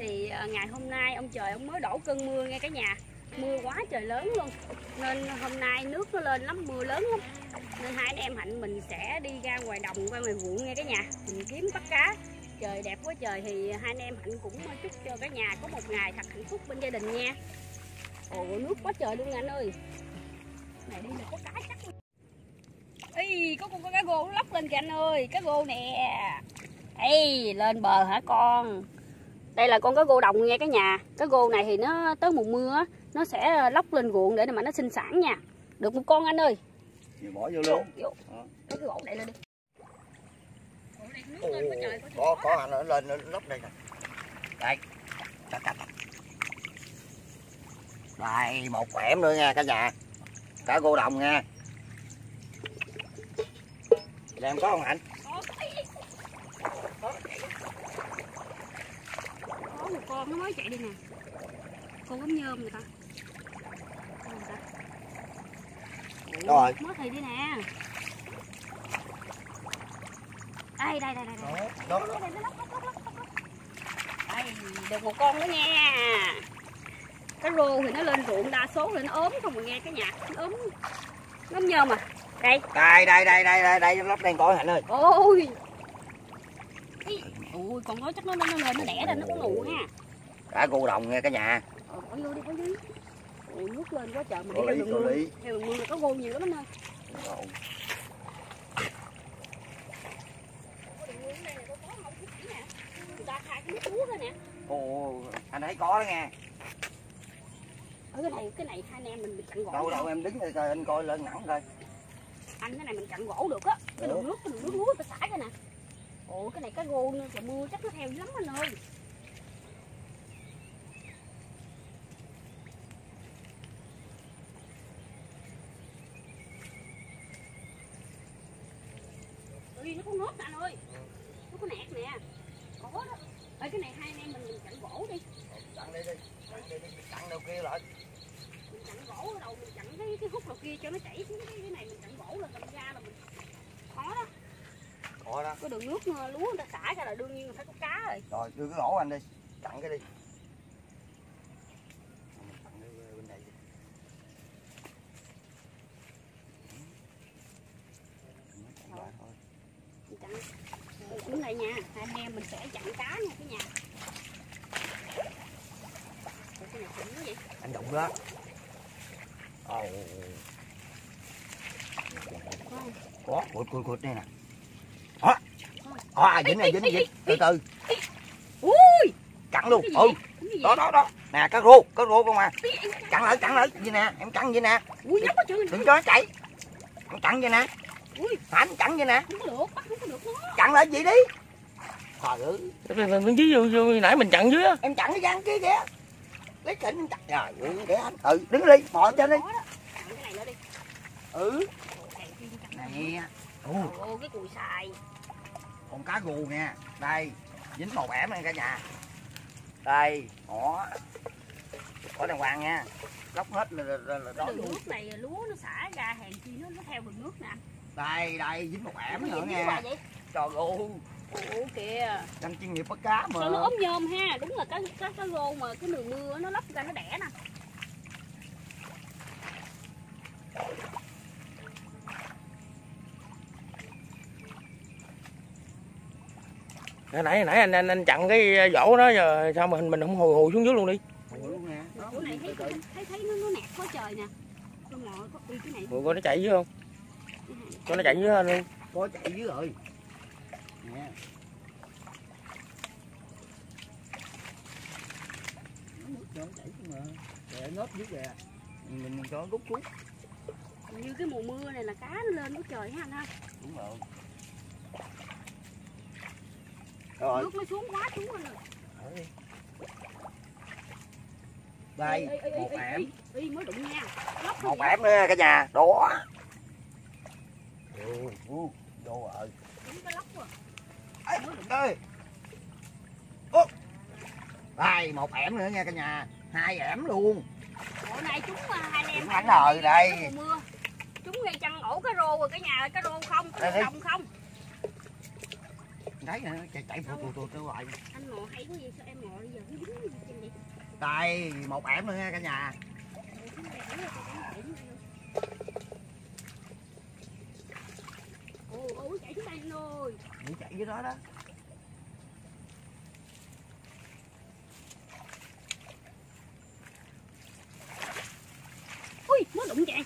Thì ngày hôm nay ông trời ông mới đổ cơn mưa nghe cả nhà. Mưa quá trời lớn luôn. Nên hôm nay nước nó lên lắm, mưa lớn lắm. Nên hai anh em Hạnh mình sẽ đi ra ngoài đồng, qua ngoài ruộng nghe cả nhà. Mình kiếm bắt cá. Trời đẹp quá trời thì hai anh em Hạnh cũng chúc cho cả nhà có một ngày thật hạnh phúc bên gia đình nha. Ồ, nước quá trời luôn anh ơi. Này đi là có cá chắc. Ê, có con cá rô nó lóc lên kìa anh ơi. Cá rô nè. Ê, lên bờ hả con? Đây là con cá rô đồng nghe cả nhà. Cá rô này thì nó tới mùa mưa nó sẽ lóc lên ruộng để mà nó sinh sản nha. Được một con anh ơi. Vừa bỏ vô luôn. Cái gỗ này lên đi. Có anh nó lên nó lóc đây nè. Đây. Đây, một quẻm nữa nha cả nhà. Cá rô đồng nha. Làm có không Hạnh? Có một con nó mới chạy đi nè. Con gấm nhôm người ta. Rồi. Mới thì đi nè. Đây. Đó. Đây, được một con nữa nha. Cá rô thì nó lên ruộng đa số thì nó ốm không mà nghe cả nhà. Nó ốm. Nó nhôm à. Đây, lóc đang coi Hạnh ơi. Ôi. Ui, con nói chắc nó lên nó đẻ ra nó có nụ ha. Cá rô đồng nghe cả nhà. Bỏ vô đi. Ui, nước lên quá trời mà đi theo đường mưa. Theo đường mưa là có rô nhiều lắm anh ơi. Người ta khai cái nước lúa thôi nè. Ồ, anh thấy có đó nghe. Ở cái này hai anh em mình chặn gỗ. Đâu em đứng đây coi anh coi lên nặng coi. Anh cái này mình chặn gỗ được á. Cái đường nước lúa ta xả ra nè. Ồ, cái này cá rô trời mưa chắc nó theo dữ lắm anh ơi. Ui, nó có ngốt nè anh ơi. Nó có nẹt nè. Có đó. Ê, cái này hai anh em mình chặn gỗ đi. Chặn đi. Chặn đâu kia lại. Mình chặn gỗ ở đầu, mình chặn cái hút đầu kia cho nó chảy xuống cái này, mình chặn gỗ là cầm ra là mình khó đó. Có đó. Cái đường nước lúa người ta xả ra là đương nhiên là phải có cá rồi. Rồi đưa cái gỗ anh đi, chặn cái đi. Chặn bên đây đi. Mình chặn xuống đây nha, hai anh em mình sẽ chặn cá nha cả nhà. Cái này cũng gì? Anh đụng đó. Có, cụt đây nè. Dính. Từ. Ui, chặn luôn. Đó. Nè cá rô con à. Chặn lại vậy nè, em chặn vậy nè. Ui, nhóc quá trời. Đừng cho nó chạy. Em chặn vậy nè. Ui, Hạnh chặn vậy nè. không có được, bắt không có được nó. Chặn lại vậy đi. Trời ơi. Mình dưới vô nãy mình chặn dưới á. Em chặn cái gian kia kìa. Lấy khỉnh chặt rồi, để anh. Đứng đi, mò trên đi. Chặn cái này nữa đi. Nè. Ồ, cái cùi xài. Con cá rô nha. Đây, dính màu ẻm này cả nhà. Đây, có đàng hoàng nha. Lóc hết là đó Đường luôn. nước này lúa nó xả ra hàng chi nó theo đường nước nè. Đây, dính màu ẻm nữa nha. Trời ơi. Ủa kìa. Anh chuyên nghiệp bắt cá mà. Sao nó ốm nhôm ha, đúng là cá rô mà cái đường mưa nó lóc ra nó đẻ nè. Nãy anh chặn cái vỗ đó giờ sao mà mình không hồi xuống dưới luôn đi. Chỗ này thấy nó nẹt quá trời nè. Cái này. Coi nó chạy dưới không? Coi nó chạy dưới hơn luôn. Có chạy dưới rồi. Nè. Nước cho nó chảy xuống mà. Để ngớp dưới kìa. Mình cho nó rút xuống. Như cái mùa mưa này là cá nó lên quá trời ha anh ha. Đúng rồi. Rồi. Nước nó xuống quá xuống rồi. Đây, một ẻm. Mới đụng nha. Một ẻm nữa cả nhà. Đó. Vô rồi. Đúng cái lóc rồi. Ê. Đây, một ẻm nữa nha cả nhà. 2 ẻm luôn. Bữa nay chúng hai anh em Anh rồi đây. Mưa. Chúng ngay chăn ổ cá rô rồi cả nhà ơi, cá rô không, cá rô đồng không. thấy nè, chạy phù lại. Anh mò hay quá gì, sao em mò bây giờ không dính gì trên vậy? Đây, một ẻm nữa nha cả nhà. Ôi chạy xuống đây anh ơi. Đi chạy dưới đó đó. Ui, mới đụng chàng.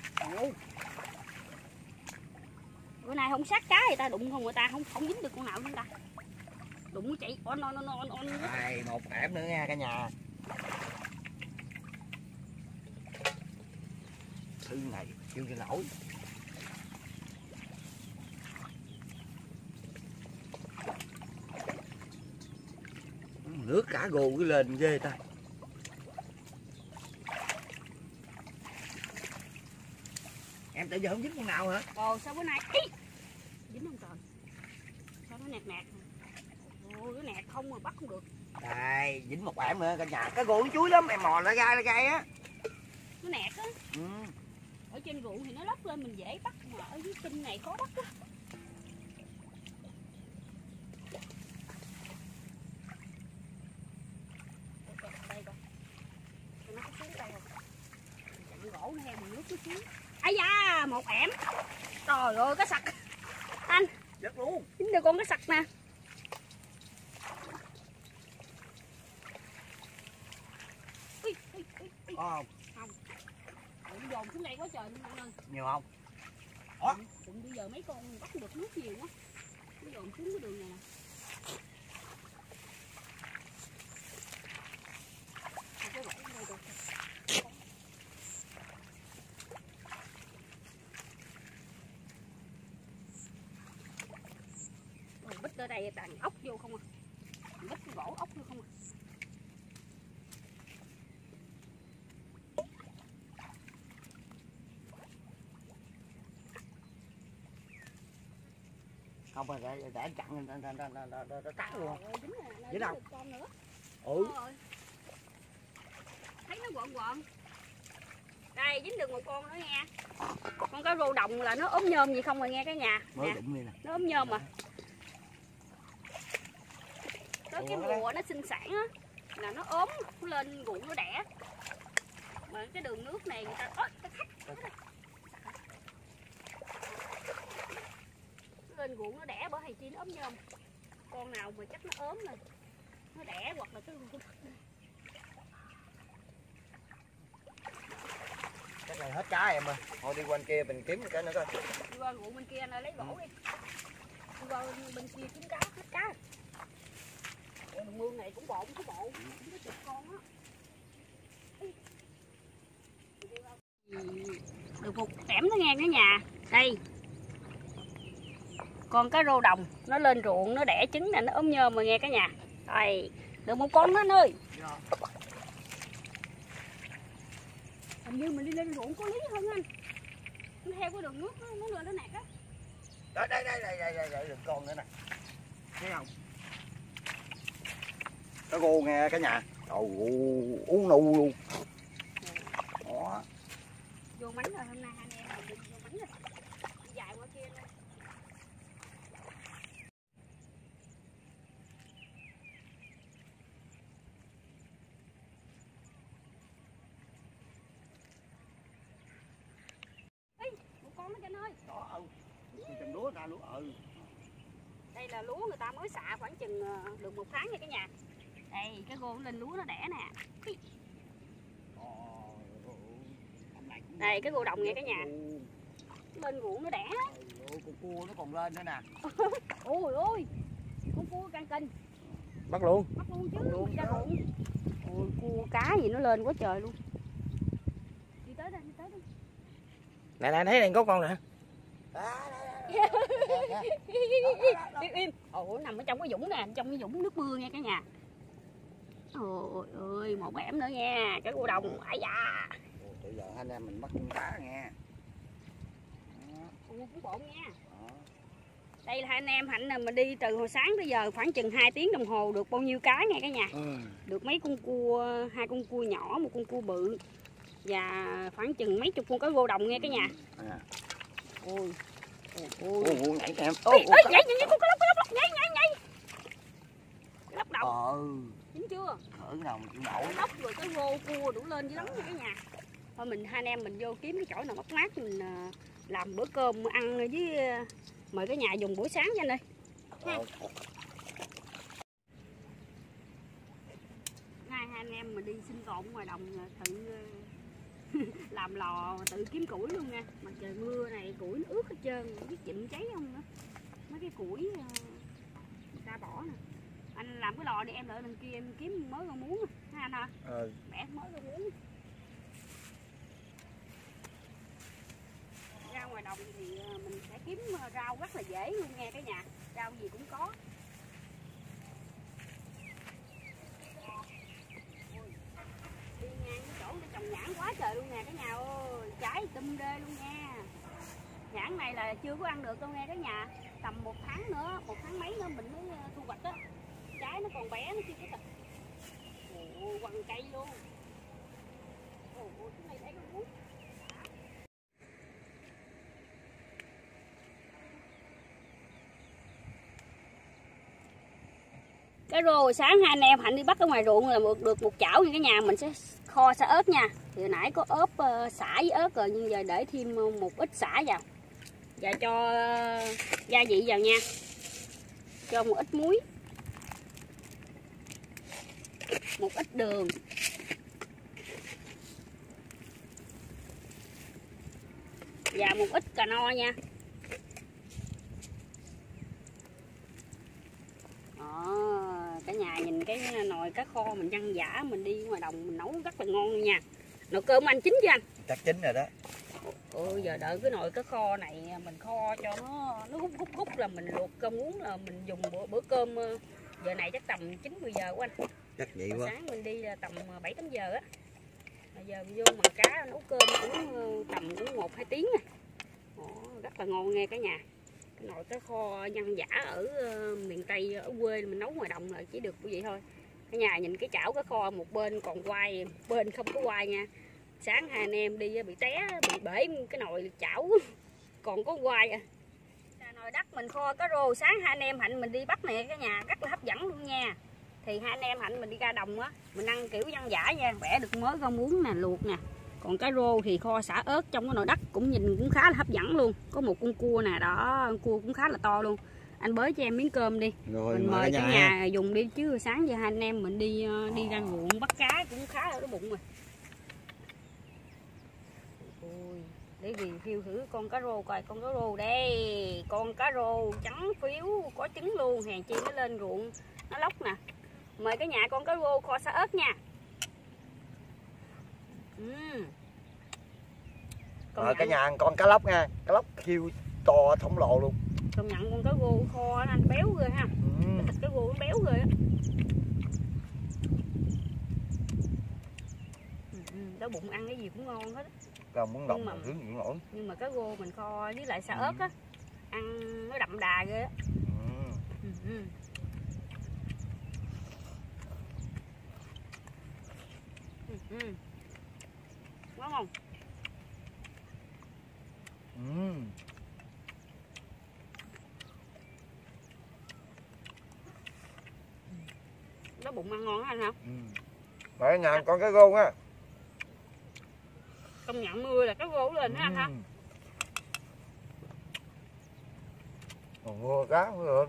Bữa nay không sát cá người ta đụng không, người ta không dính được con nào chúng ta. Đụng chạy on. Đây, một ẻm nữa nha cả nhà. Thứ này chưa cho nổi. Nước cả gồ cái lên ghê ta. Em tự giờ không dính con nào hả? Sao bữa nay dính không trời? Sao nó nẹt? Ôi nó nẹt không mà bắt không được. Đây, dính một ẻm nữa cả nhà. Cái gồ chuối lắm, em mò lại gai á. Nó nẹt á. Ở trên ruộng thì nó lấp lên mình dễ bắt, mà ở dưới kinh này khó bắt lắm. Đây coi. Nó có xuống đây không? Chặn gỗ nó heo mà nước nó xuống. Ây da, một ẻm. Trời ơi cá sặc. Anh. Rất luôn. Dính được con cá sặc nè. Không. Đụng dồn xuống đây quá trời luôn anh ơi. Nhiều không? Đụng bây giờ mấy con bắt được nước nhiều quá. Nó dồn xuống cái đường này nè. Bít ở đây toàn ốc vô không à. Bít cái gỗ ốc vô không à. Không phải để chặn nó cắt luôn. Dính đâu? Con nữa. Ừ. Thấy nó quọn. Đây dính được một con nữa nha. Con cá rô đồng là nó ốm nhôm gì không rồi nghe cả nhà. Mới đụng đi nè. Nó ốm nhôm mà. Tới cái mùa nó sinh sản á là nó ốm, nó lên ruộng nó đẻ. Mà cái đường nước này người ta lên ruộng nó đẻ bởi hay chi nó ốm nhôm. Con nào mà chắc nó ốm rồi nó đẻ hoặc là cái Chắc là hết cá em ơi. Thôi đi qua bên kia mình kiếm cái nữa coi. Đi qua ruộng bên kia anh ơi lấy gỗ đi. Đi qua bên kia kiếm cá, hết cá. Đường mương này cũng bộn, cũng có chục con á. Được một ẻm nó ngang cả nhà. Đây. Con cá rô đồng nó lên ruộng nó đẻ trứng nè, nó ốm nhôm mà nghe cả nhà. Đây, được một con đó anh ơi. Hình như mình đi lên ruộng có lý hơn anh. Nó theo cái đường nước nó lên nó nạt á. Đây được con nữa nè. Thấy không? Cá gô nghe cả nhà. Uống nu luôn. Đó. Vô mánh rồi, hôm nay anh em mình đi vô mánh rồi. Đi dài qua kia luôn. Ê, một con đó anh ơi. Đó, trồng lúa ra lúa. Đây là lúa người ta mới xạ khoảng chừng được 1 tháng nha cả nhà. Đây, cái gô lên lúa nó đẻ nè. Đây, cái gô đồng nha cả nhà. Lên ruộng nó đẻ. Con cua nó còn lên nữa nè. Ôi ôi, con cua càng kinh. Bắt luôn. Bắt luôn chứ, ra ruộng. Ôi, cua cá gì nó lên quá trời luôn. Đi tới đây, Nè, thấy này có con nè. Im. Ồ, nằm ở trong cái vũng nè, trong cái vũng nước mưa nha cả nhà. Ôi ơi, một ẻm nữa nha, cái cua đồng. Ai da. Bây giờ anh em mình bắt con cá nghe. Cua cũng bộn nha. Đây là hai anh em Hạnh là mình đi từ hồi sáng tới giờ khoảng chừng 2 tiếng đồng hồ được bao nhiêu cá nha cả nhà. Được mấy con cua, 2 con cua nhỏ, 1 con cua bự và khoảng chừng mấy chục con cá rô đồng nha cả nhà. Ôi. Nhảy em. Ê, nhảy con cá lóc, nhảy. Chín chưa? Cỡ nào mà chịu nổi. Lóc rồi cái rô cua đủ lên dữ lắm nha cả nhà. Thôi mình hai anh em mình vô kiếm cái chỗ nào mát mát mình làm bữa cơm ăn với mời cả nhà dùng buổi sáng nha anh ơi. Hai anh em mình đi sinh tồn ngoài đồng tự làm lò tự kiếm củi luôn nha. Mà trời mưa này củi nó ướt hết trơn, không biết chịm cháy không nữa. Mấy cái củi người ta bỏ nè. Anh làm cái lò đi, em đợi đằng kia em kiếm mớ rau muống ha anh hả? Bẻ mớ rau muống. Ra ngoài đồng thì mình sẽ kiếm rau rất là dễ luôn nha cả nhà. Rau gì cũng có. Đi ngang cái chỗ để trồng nhãn quá trời luôn nè cả nhà ơi. Trái tùm đê luôn nha. Nhãn này là chưa có ăn được đâu nghe cả nhà. Tầm 1 tháng nữa, 1 tháng mấy nữa mình mới thu hoạch á. Trái nó còn bé, nó chưa có thịt. Ồ, quằn cây luôn. Ồ, cái này thấy con muốn. Cái rô sáng hai anh em Hạnh đi bắt ở ngoài ruộng là được một chảo như cái nhà mình sẽ kho xả ớt nha. Thì hồi nãy có ốp xả với ớt rồi nhưng giờ để thêm một ít xả vào. Và cho gia vị vào nha. Cho một ít muối. Một ít đường. Và một ít cà no nha. Cả nhà nhìn cái nồi cá kho mình văng vả mình đi ngoài đồng mình nấu rất là ngon luôn nha. Nồi cơm anh chín chưa anh? Chắc chín rồi đó. Giờ đợi cái nồi cá kho này mình kho cho nó hút là mình luộc cơm uống là mình dùng bữa cơm giờ này chắc tầm 9-10 giờ của anh. Chắc vậy quá. Sáng mình đi là tầm 7-8 giờ á. Giờ mình vô mà cá nấu cơm cũng tầm 1-2 tiếng nè. Rất là ngon nghe cả nhà. Cái nồi cá kho nhân giả ở miền Tây ở quê mình nấu ngoài đồng rồi chỉ được như vậy thôi. Cả nhà nhìn cái chảo cá kho một bên còn quay, bên không có quay nha. Sáng hai anh em đi bị té, bị bể cái nồi chảo còn có quay à. Nồi đất mình kho cá rô sáng hai anh em Hạnh mình đi bắt này cả nhà rất là hấp dẫn luôn nha. Thì hai anh em Hạnh mình đi ra đồng á, mình ăn kiểu dân dã nha, bẻ được mớ rau muống nè, luộc nè. Còn cá rô thì kho xả ớt trong cái nồi đất cũng nhìn cũng khá là hấp dẫn luôn. Có một con cua nè, đó, con cua cũng khá là to luôn. Anh bới cho em miếng cơm đi. Rồi, mình mời cả nhà dùng đi chứ sáng giờ hai anh em mình đi ra ruộng bắt cá cũng khá là đói bụng rồi. Ôi, để review thử con cá rô coi, con cá rô đây, con cá rô trắng phiếu có trứng luôn, hèn chi nó lên ruộng nó lóc nè. Mời cả nhà con cá rô kho xả ớt nha. Cả nhà ăn con cá lóc nha, cá lóc khiêu to khổng lồ luôn. Công nhận con cá rô kho nó ăn béo ghê ha. Cái thịt cá rô nó béo ghê á. Đói bụng ăn cái gì cũng ngon hết. Còn muốn động mà hướng gì nổi. Nhưng mà cá rô mình kho với lại xả ớt á, ăn nó đậm đà ghê á. Ngon không? Đói bụng ăn ngon hả anh hả? Để nhà con cá rô á. Công nhận mưa là cá rô lên đó anh hả? Còn mưa cá nữa.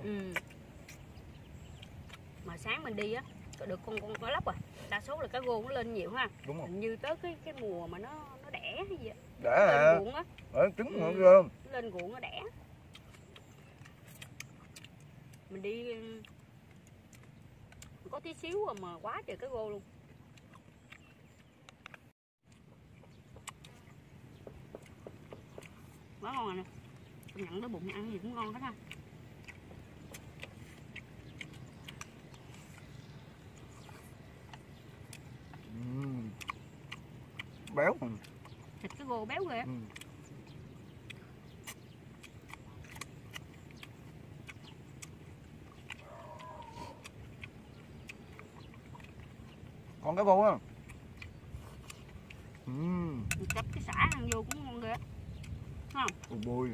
Mà sáng mình đi á, có được con cá lóc à. Đa số là cá rô nó lên nhiều ha. Đúng rồi. Hình như tới cái mùa mà nó đẻ cái gì á. Đẻ hả? Lên ruộng á. Trứng ngon ghê. Lên ruộng nó đẻ. Mình đi có tí xíu mà quá trời cá rô luôn. Quá ngon rồi nè. Công nhận đói bụng ăn gì cũng ngon hết ha. Béo. Thịt cá rô béo ghê. Con cá rô á. Chấm cái xả ăn vô cũng ngon ghê. Không? Ôi bôi.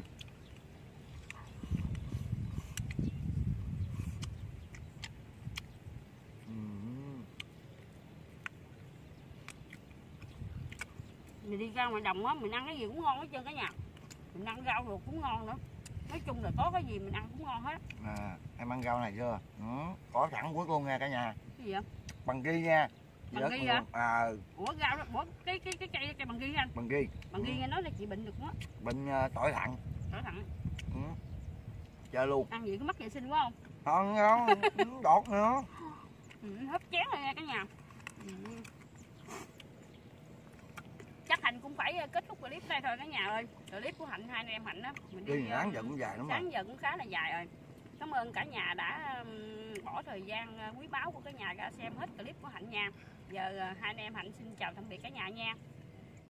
ra ngoài đồng á, mình ăn cái gì cũng ngon hết trơn cả nhà. Mình ăn rau ruột cũng ngon nữa. Nói chung là có cái gì mình ăn cũng ngon hết. Em ăn rau này chưa? Có sẵn quất luôn nha cả nhà. Cái gì vậy? Bằng ghi nha. Bằng ghi hả? Ủa rau đó, cái cây bằng ghi anh. Bằng ghi. Bằng ghi nghe nói là chị bệnh được quá. Bệnh tỏi thận. Tỏi thận. Chơi luôn. Ăn gì có mắc vệ sinh quá không? Không, đọt nữa. Hấp chén rồi nha cả nhà. Chắc Hạnh cũng phải kết thúc clip đây thôi cả nhà ơi. Clip của Hạnh, hai anh em Hạnh á, mình đi sáng giờ cũng dài lắm. Sáng giờ cũng khá là dài rồi. Cảm ơn cả nhà đã bỏ thời gian quý báu của cả nhà ra xem hết clip của Hạnh nha. Giờ hai anh em Hạnh xin chào tạm biệt cả nhà nha.